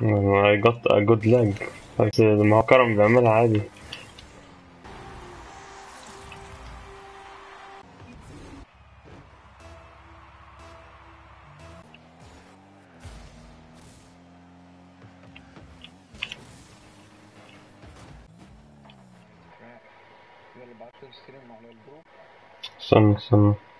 I got a good leg. بس ما هو كرم بيعملها عادي. يلا بعت لي الستريم على الجروب. استنى استنى.